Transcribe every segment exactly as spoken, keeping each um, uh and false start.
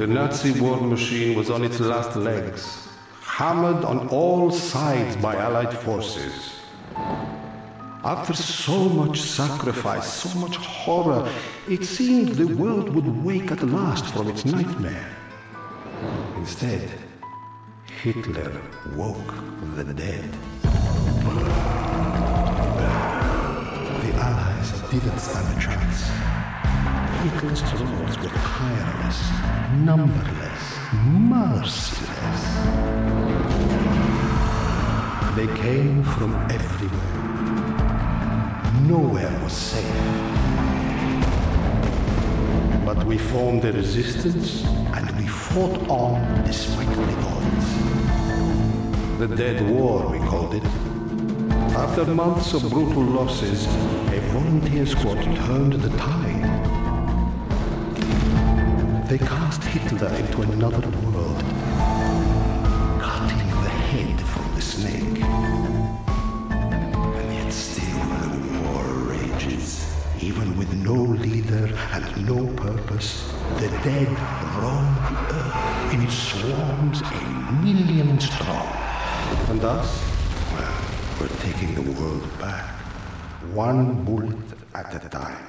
The Nazi war machine was on its last legs, hammered on all sides by Allied forces. After so much sacrifice, so much horror, it seemed the world would wake at last from its nightmare. Instead, Hitler woke the dead. The Allies didn't stand a chance. Hitler's trolls were tireless, numberless, merciless. They came from everywhere. Nowhere was safe. But we formed a resistance, and we fought on despite the odds. The Dead War, we called it. After months of brutal losses, a volunteer squad turned the tide. They cast Hitler into another world, cutting the head from the snake. And yet still the war rages. Even with no leader and no purpose, the dead roam the earth in swarms a million strong. And us? Well, we're taking the world back, one bullet at a time.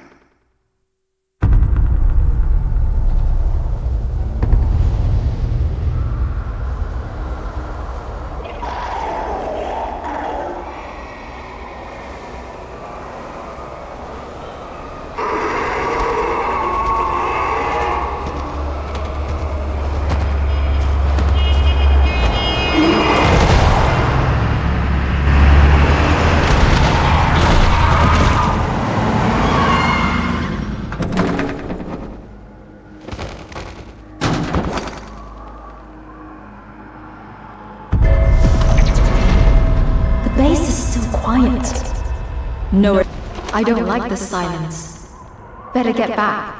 No, I don't like the silence. Better get back.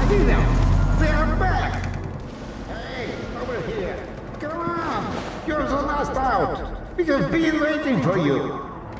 see them! They are back! Hey, over here! Come on! You're the last out! We have been waiting for you!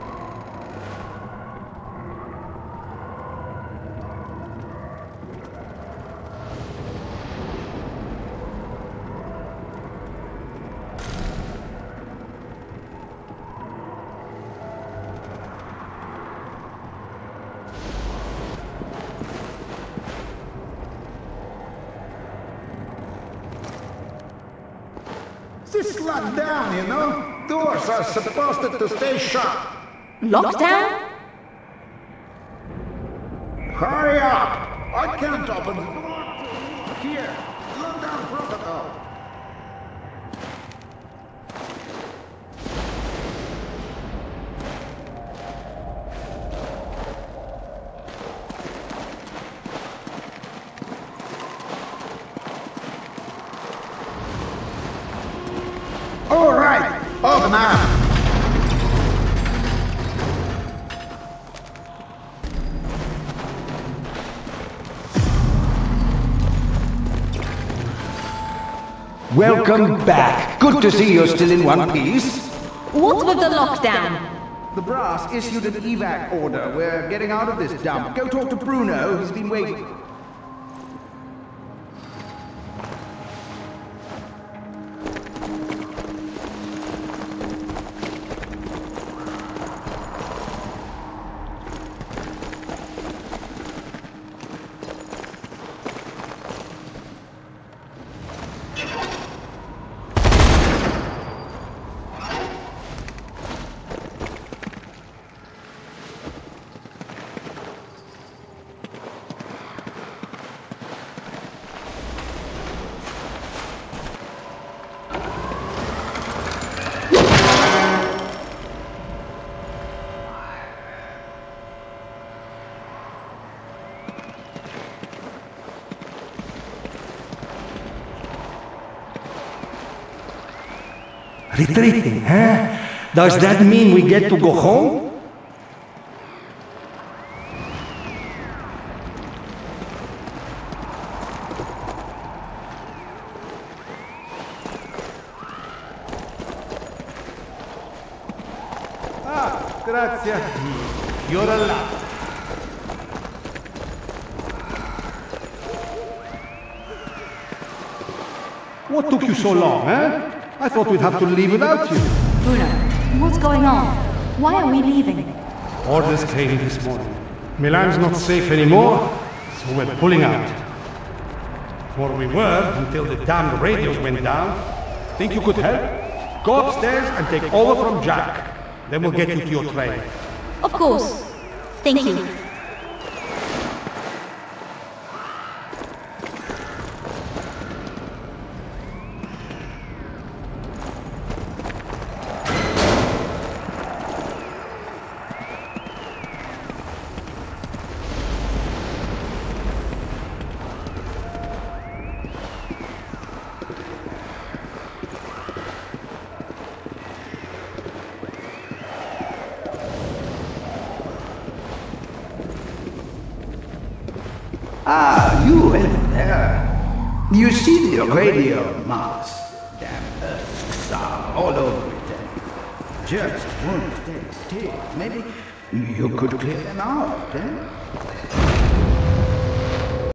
This is locked down, you know? Doors are supposed to stay shut. Lockdown? Hurry up! I can't open the door. Here, lockdown protocol. All right, open up. Welcome back. Good to see you're still in one piece. What with the lockdown? The brass issued an evac order. We're getting out of this dump. Go talk to Bruno. He's been waiting. Retreating, huh? Does that mean we get to go home? Ah, grazie. You're allowed. What took you so long, eh? I thought we'd have to leave without you. Bruno, what's going on? Why are we leaving? Orders came this morning. Milan's not safe anymore, so we're pulling out. Or we were until the damned radios went down. Think you could help? Go upstairs and take over from Jack. Then we'll get you to your train. Of course. Thank you. Ah, you in there. You see the radio masts? Damn Earths are all over it. Just won't stay still. Maybe you could clear them out, eh?